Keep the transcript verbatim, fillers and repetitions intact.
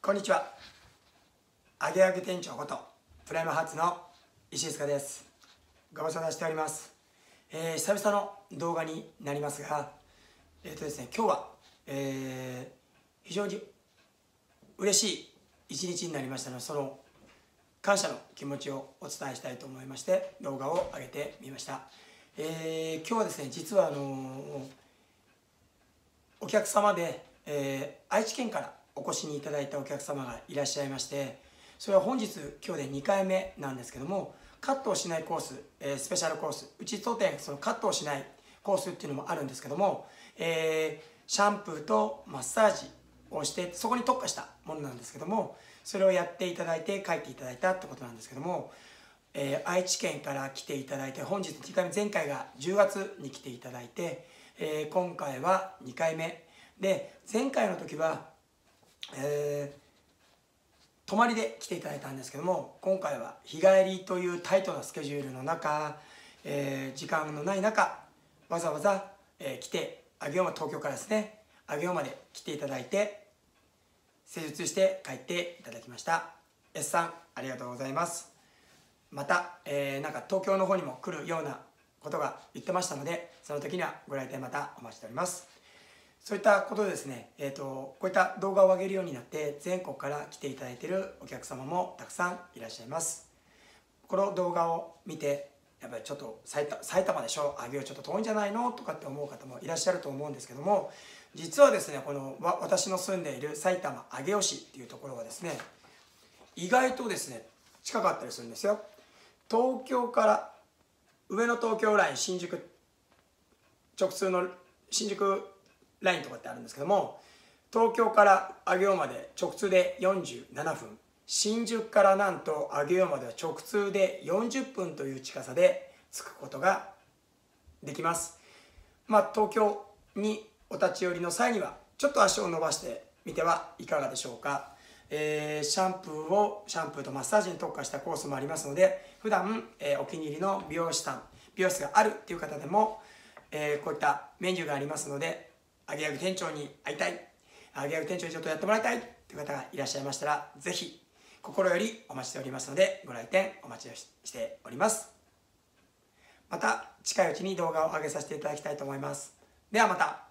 こんにちは。あげあげ店長ことプライムハーツの石井塚です。ご無沙汰しております。えー、久々の動画になりますが、えっとですね、今日は、えー、非常に嬉しい一日になりましたので、その感謝の気持ちをお伝えしたいと思いまして動画を上げてみました。えー、今日はですね、実はあのー、お客様で、えー、愛知県からお越しにいただいたお客様がいらっしゃいまして、それは本日今日でにかいめなんですけども、カットをしないコース、えー、スペシャルコース、うち当店そのカットをしないコースっていうのもあるんですけども、えー、シャンプーとマッサージをしてそこに特化したものなんですけども、それをやっていただいて帰っていただいたってことなんですけども、えー、愛知県から来ていただいて、本日にかいめ、前回がじゅうがつに来ていただいて、えー、今回はにかいめで、前回の時はえー、泊まりで来ていただいたんですけども、今回は日帰りというタイトなスケジュールの中、えー、時間のない中わざわざ、えー、来て上尾まで、東京からですね上尾まで来ていただいて施術して帰っていただきました。 S さんありがとうございます。また、えー、なんか東京の方にも来るようなことが言ってましたので、その時にはご来店またお待ちしております。そういったことでですね、えーと、こういった動画を上げるようになって全国から来ていただいているお客様もたくさんいらっしゃいます。この動画を見て、やっぱりちょっと埼玉、埼玉でしょ、上尾ちょっと遠いんじゃないのとかって思う方もいらっしゃると思うんですけども、実はですね、この私の住んでいる埼玉上尾市っていうところはですね、意外とですね近かったりするんですよ。東京から上野東京ライン新宿直通の新宿ラインとかってあるんですけども、東京から上尾まで直通でよんじゅうななふん、新宿からなんと上尾までは直通でよんじゅっぷんという近さで着くことができます。まあ、東京にお立ち寄りの際にはちょっと足を伸ばしてみてはいかがでしょうか。えー、シャンプーをシャンプーとマッサージに特化したコースもありますので、普段、えー、お気に入りの美容師さん美容室があるっていう方でも、えー、こういったメニューがありますので、あげあげ店長に会いたい、あげあげ店長にちょっとやってもらいたいという方がいらっしゃいましたら、ぜひ心よりお待ちしておりますので、ご来店お待ちしております。また近いうちに動画を上げさせていただきたいと思います。ではまた。